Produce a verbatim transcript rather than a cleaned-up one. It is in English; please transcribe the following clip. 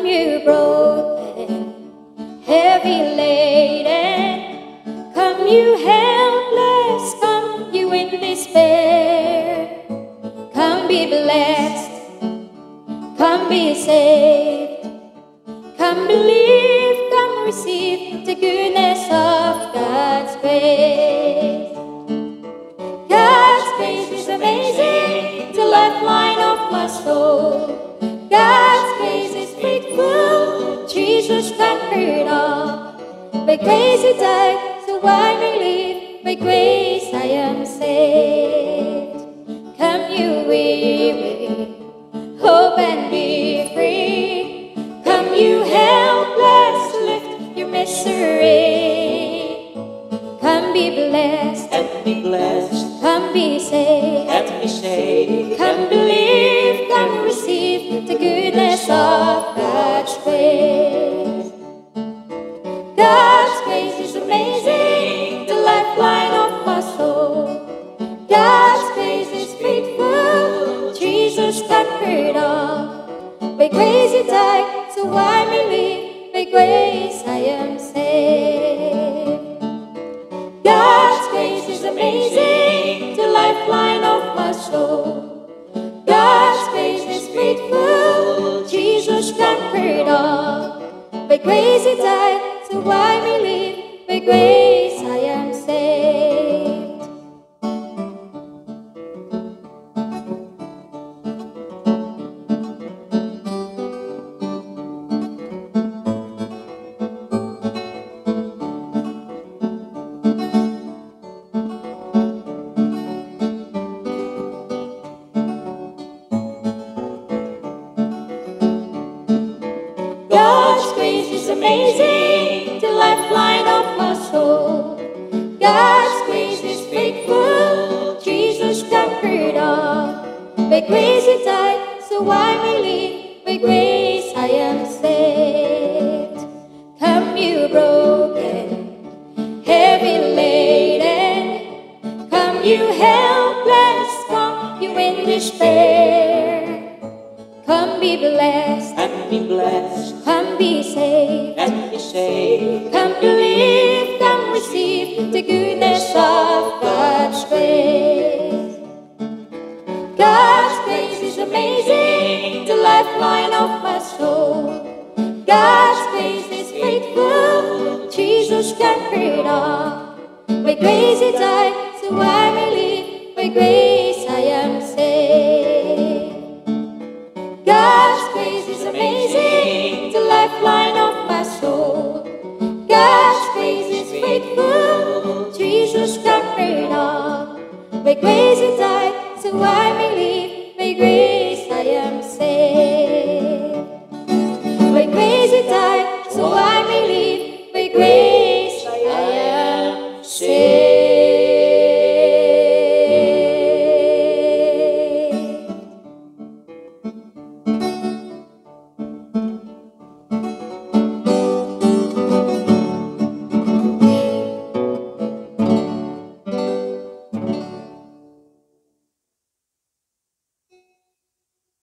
Come you broken, heavy laden, come you helpless, come you in despair. Come be blessed, come be saved, come believe, come receive the goodness of God's grace. God's grace is amazing, the lifeline of my soul. God's grace is faithful, Jesus conquered all. By grace He died, so I may live, by grace I am saved. Come you weary, hope and be free. Come you helpless, lift your misery. Come be blessed, and be blessed, come be saved, and be saved. come believe, come receive the goodness of God's grace. God's grace is amazing, the lifeline of my soul. God's grace is faithful, Jesus conquered all. By grace He died, so I may live, by grace I am saved. God's grace is amazing, the lifeline of my soul. God's grace is faithful, Jesus conquered all. By grace He died, so I may live, by grace I am saved. God's grace is amazing, the lifeline of my soul. God's grace is faithful, Jesus conquered all. By grace He died, so I may live, by grace I am saved. Come you broken, heavy laden, come you helpless, come you in despair. Come be blessed, and be blessed, come be saved, and be saved. come believe, come receive the goodness of God's grace. God's grace is amazing, the lifeline of my soul. God's grace is faithful, Jesus conquered all. By grace He died, so I may live, by grace I am saved. God's grace is amazing, the lifeline of my soul. God's grace is faithful, Jesus conquered all. By grace He died, so I may